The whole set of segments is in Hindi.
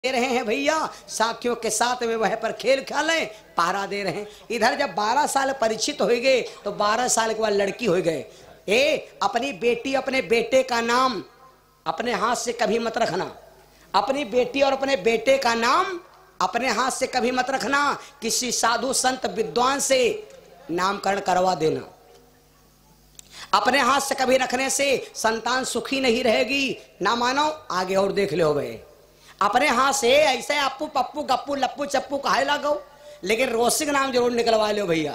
दे रहे हैं भैया, साथियों के साथ में वह पर खेल खेलें, पहरा दे रहे हैं। इधर जब 12 साल परिचित हो गए तो 12 साल के बाद लड़की हो गए। अपनी बेटी अपने बेटे का नाम अपने हाथ से कभी मत रखना। अपनी बेटी और अपने बेटे का नाम अपने हाथ से कभी मत रखना। किसी साधु संत विद्वान से नामकरण करवा देना। अपने हाथ से कभी रखने से संतान सुखी नहीं रहेगी। ना मानो आगे और देख लो भाई। अपने हाथ से ऐसे अप्पू पप्पू गप्पू लप्पू चप्पू कहे लागो, लेकिन रोसिक नाम जरूर निकलवा लो भैया।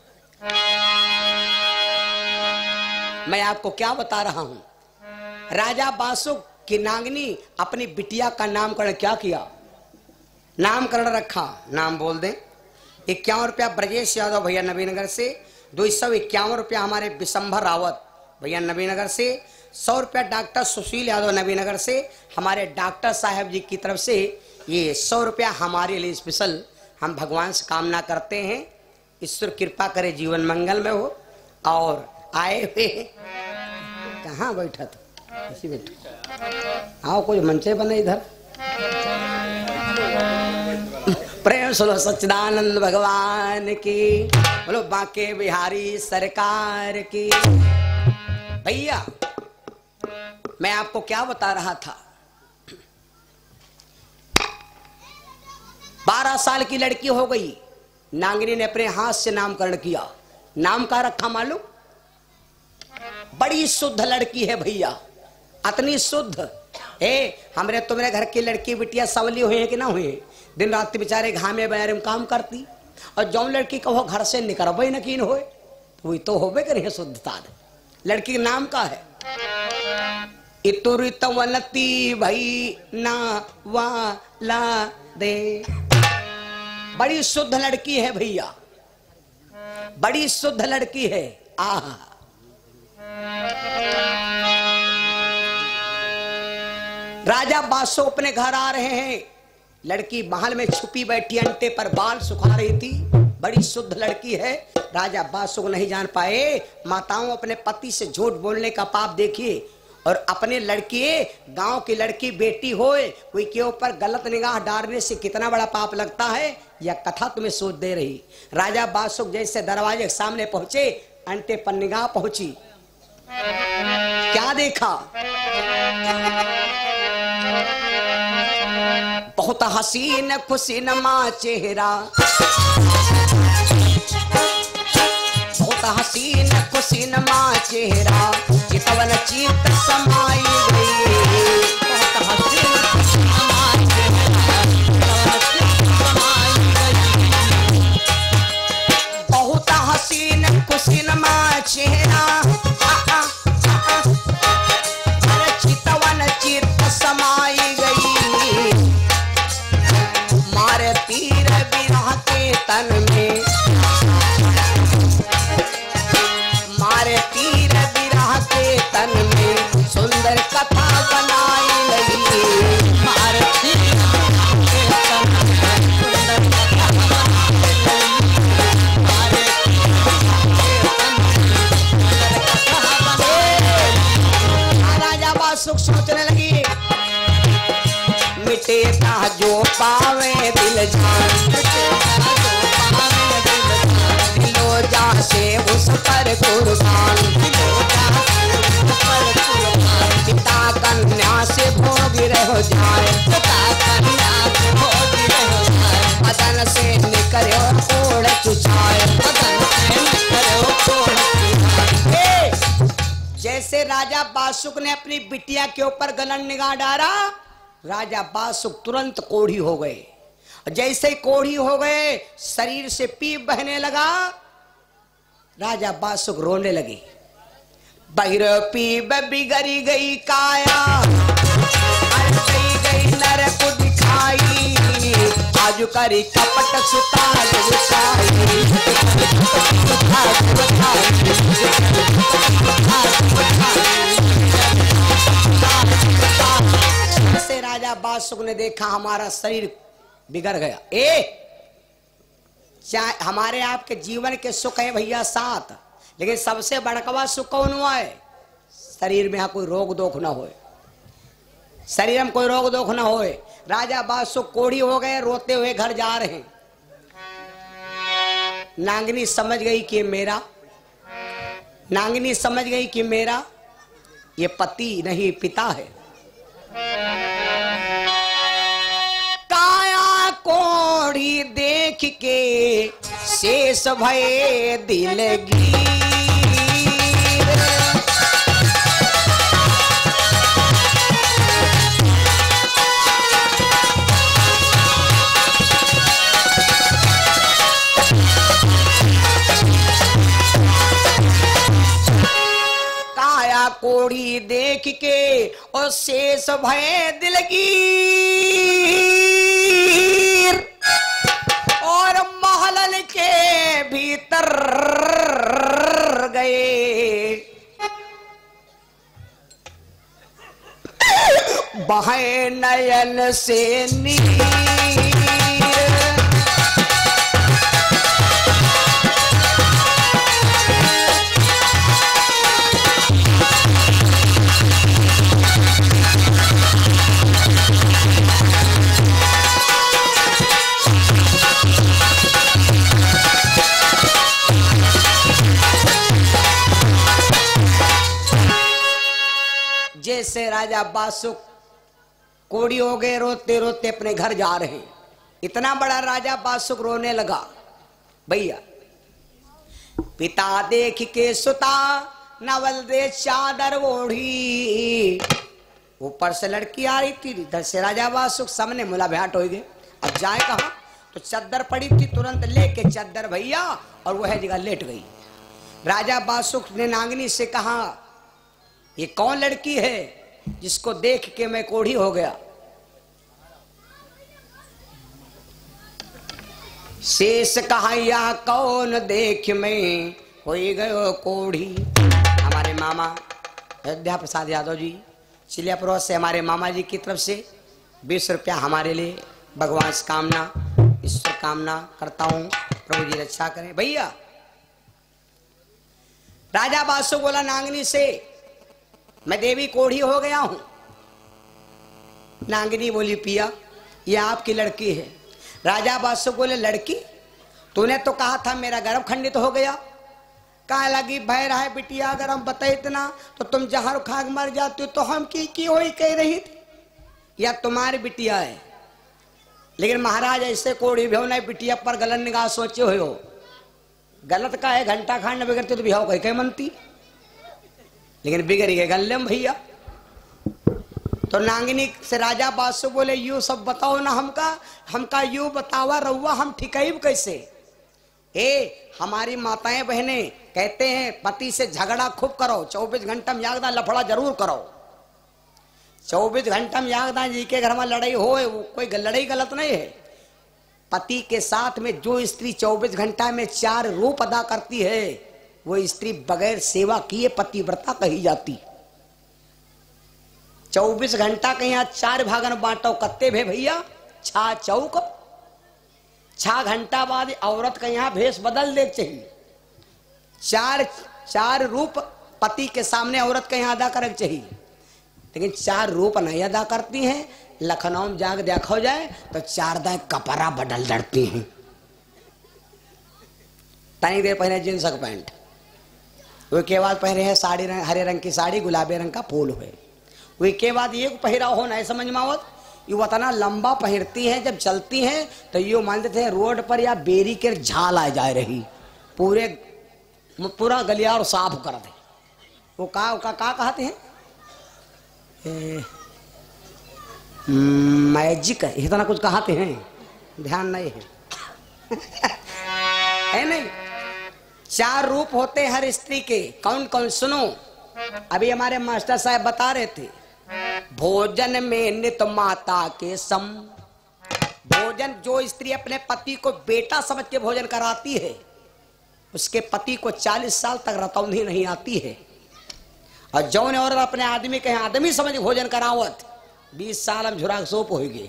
मैं आपको क्या बता रहा हूं, राजा बासुक की नागनी अपनी बिटिया का नामकरण क्या किया, नामकरण रखा। नाम बोल दें। 51 रुपया ब्रजेश यादव भैया नबीनगर से, 251 रुपया हमारे विशंभर रावत भैया नबीनगर से, 100 रुपया डॉक्टर सुशील यादव नबीनगर से, हमारे डॉक्टर साहब जी की तरफ से ये 100 रुपया हमारे लिए स्पेशल हम भगवान से कामना करते हैं। ईश्वर कृपा करे जीवन मंगल में हो। और आए हुए कहाँ बैठा था, इसी बैठा आओ, कोई मंचे बने इधर। प्रेम सुनो सच्चिदानंद भगवान की, बोलो बांके बिहारी सरकार की। भैया मैं आपको क्या बता रहा था, 12 साल की लड़की हो गई। नांगनी ने अपने हाथ से नामकरण किया। नाम का रखा मालूम, बड़ी शुद्ध लड़की है भैया, अतनी शुद्ध। हमरे तुम्हारे घर की लड़की बिटिया सवली हुई है कि ना हुई, दिन रात बेचारे घामे बयारे में काम करती। और जो लड़की कहो घर से निकलबे नकीन होए तो वही तो होबे करे शुद्धता। लड़की के नाम का है इतुरित वनती भई ना वाला दे। बड़ी शुद्ध लड़की है भैया, बड़ी शुद्ध लड़की है। आहा, राजा बासु अपने घर आ रहे हैं। लड़की महल में छुपी बैठी अंटे पर बाल सुखा रही थी। बड़ी शुद्ध लड़की है। राजा बासु को नहीं जान पाए। माताओं अपने पति से झूठ बोलने का पाप देखिए। और अपने लड़की गांव की लड़की बेटी होए कोई के ऊपर गलत निगाह डालने से कितना बड़ा पाप लगता है, यह कथा तुम्हें सोच दे रही। राजा बासुक जैसे दरवाजे के सामने पहुंचे, अंटे पर निगाह पहुंची। क्या देखा, बहुत हसीन खुशीनमा चेहरा, बहुत हसीन खुशीनमा चेहरा, चितवन चित समाई गई। बहुत हसीन खुशीनमा चेहरा, चितवन चित समाई गई। बहुत हसीन खुशीनमा चेहरा, चितवन चित समाई गई। मारे तीर विरह के तन में, मारे तीर विरह के तन में सुंदर कथा बनाई लगी। मारे तीर के तन में सुंदर कथा बनाई लगी। मारे तीर के तन में सुंदर कथा बनाई। राजा बासुक सोचने लगी, मिटेगा जो पावे दिल जान, दिलो जा से उस पर कुर्बान, पिता कन्या से भोग रहो जाए, पिता कन्या से भोग रहो जाए, मदन से निकलो कोड़ चुचाए, मदन से निकलो कोड़ चुचाए। जैसे राजा बासुक ने अपनी बिटिया के ऊपर गलन निगाह डाला, राजा बासुक तुरंत कोढ़ी हो गए। जैसे ही कोढ़ी हो गए, शरीर से पीप बहने लगा। राजा बासुक रोने लगे। बहिर पीप बिगड़ी गई काया, गई नरक दिखाई, आज करी कपट सुतार से राजा बासुक ने देखा हमारा शरीर बिगड़ गया। चाहे हमारे आपके जीवन के सुख है भैया साथ, लेकिन सबसे बड़कवा सुख कौन हुआ है, शरीर में कोई रोग दोख ना होए, शरीर में कोई रोग दोख ना होए। राजा बादशाह कोढ़ी हो गए, रोते हुए घर जा रहे हैं। नांगनी समझ गई कि मेरा, नांगनी समझ गई कि मेरा ये पति नहीं पिता है। काया कोढ़ी देख के शेष भये दिलगी। कोढ़ी देख के और शेष भय दिलगीर और महल के भीतर गए। बहे नयन से नीर। जैसे राजा बादशाह कोड़ी हो गए, रोते रोते अपने घर जा रहे हैं। इतना बड़ा राजा बादशाह रोने लगा। भैया पिता देख के सुता नवल दे चादर ओढ़ी। ऊपर से लड़की आ रही थी, इधर से राजा बादशाह, सामने मुलाकात हो गई। अब जाए कहाँ, तो चद्दर पड़ी थी, तुरंत लेके चद्दर भैया और वह जगह लेट गई। राजा बादशाह ने नांगनी से कहा, ये कौन लड़की है जिसको देख के मैं कोढ़ी हो गया? शेष कहा, या कौन देख मैं हो गयो कोढ़ी। हमारे मामा अयोध्या प्रसाद यादव जी चिलियापुर से, हमारे मामा जी की तरफ से 20 रुपया हमारे लिए, भगवान से कामना, ईश्वर कामना करता हूं, प्रभु जी रक्षा करें। भैया राजा बादशाह बोला नांगनी से, मैं देवी कोढ़ी हो गया हूं। नांगनी बोली, पिया ये आपकी लड़की है। राजा बादशाह बोले, लड़की? तूने तो कहा था मेरा गर्भ खंडित हो गया। कहा लगी, भय रहा है बिटिया, अगर हम बताए इतना तो तुम जहर खा के मर जाती हो। तो हम की हो ही कह रही थी, या तुम्हारी बिटिया है। लेकिन महाराज ऐसे कोढ़ी भी हो नहीं, बिटिया पर गलत निगाह सोचे हो। गलत का है, घंटा खांड बिगड़ती तो बिहाव कह मनती, लेकिन बिगड़ गए गल्लेम भैया। तो नांगनी से राजा बादशाह बोले, यू सब बताओ ना हमका यू बतावा रहुआ, हम ठिकाई कैसे? हमारी माताएं बहनें कहते हैं पति से झगड़ा खूब करो, 24 घंटा में यागदा लफड़ा जरूर करो। 24 घंटा में यागदा जी के घर में लड़ाई हो, कोई लड़ाई गलत नहीं है। पति के साथ में जो स्त्री 24 घंटा में 4 रूप अदा करती है, वो स्त्री बगैर सेवा किए पतिव्रता कही जाती। 24 घंटा के यहाँ 4 भागन बांटो, कत्ते भे भैया? 6 चौक 6 घंटा बाद औरत का यहाँ भेष बदल दे चाहिए। 4 रूप पति के सामने औरत का यहाँ अदा करना चाहिए, लेकिन 4 रूप नहीं अदा करती हैं। लखनऊ में जाकर देखा जाए तो 4 दाएं कपड़ा बदल लड़ती हैं। तनी देर पहने जींस का पैंट, वो के बाद पहने है साड़ी हरे रंग की साड़ी, गुलाबी रंग का फूल हुए। वही के बाद ये पहरा हो नहीं समझ में आवत, ये इतना लंबा पहनती हैं, जब चलती हैं तो ये मानते हैं रोड पर या बेरी के झाल आ जा रही, पूरा गलियार साफ कर दे। वो का कहते हैं मैजिक है, इतना कुछ कहते हैं, ध्यान नहीं है। है नहीं? 4 रूप होते हैं हर स्त्री के। कौन कौन? सुनो, अभी हमारे मास्टर साहब बता रहे थे, भोजन में नित माता के सम। भोजन, जो स्त्री अपने पति को बेटा समझ के भोजन कराती है, उसके पति को 40 साल तक रतौंधी नहीं आती है। और जौन औरत अपने आदमी के आदमी समझ भोजन करावत, 20 साल हम झुराक सोप होगी।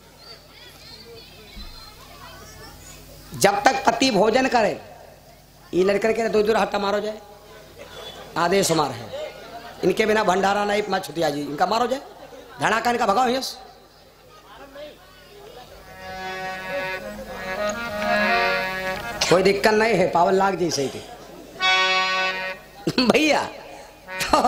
जब तक पति भोजन करे, ये लड़कर के 2 हट्टा मारो जाए, आदेश मार है, इनके बिना भंडारा नहीं। मत छुटिया जी, इनका मारो जाए, धड़ाका इनका भगाओ। यस कोई दिक्कत नहीं है, पावन लाग जैसे के भैया। तो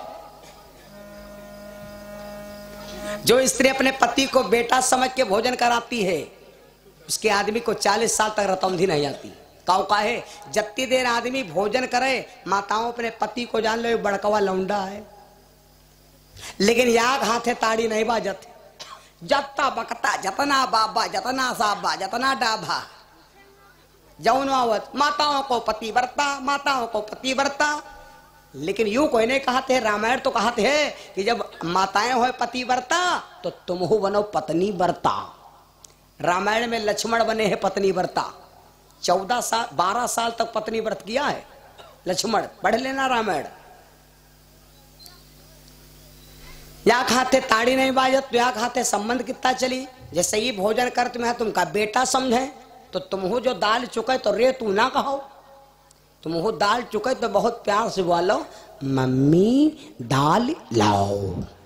जो स्त्री अपने पति को बेटा समझ के भोजन कराती है, उसके आदमी को 40 साल तक रतौंधी नहीं आती। काऊ का है, जत्ती देर आदमी भोजन करे, माताओं अपने पति को जान लो बड़कवा लौंडा है, लेकिन याद हाथे ताड़ी नहीं बाजत। जत्ता बकता जतना बाबा जतना साबा जतना डाभा जौनवावत, माताओं को पति बरता, माताओं को पति बरता। लेकिन यूं कोई नहीं कहते, रामायण तो कहते हैं कि जब माताएं हो पति बरता तो तुम हो बनो पत्नी बरता। रामायण में लक्ष्मण बने हैं पत्नी बरता, 12 साल तक पत्नी व्रत किया है लक्ष्मण, पढ़ लेना रामायण। या खाते ताड़ी नहीं बाजत तो या खाते संबंध कितना चली। जैसे ही भोजन कर तुम्हें तुमका बेटा समझे तो तुम हो जो दाल चुके तो रे तू ना कहो, तुम हो दाल चुके तो बहुत प्यार से बोलो मम्मी दाल लाओ।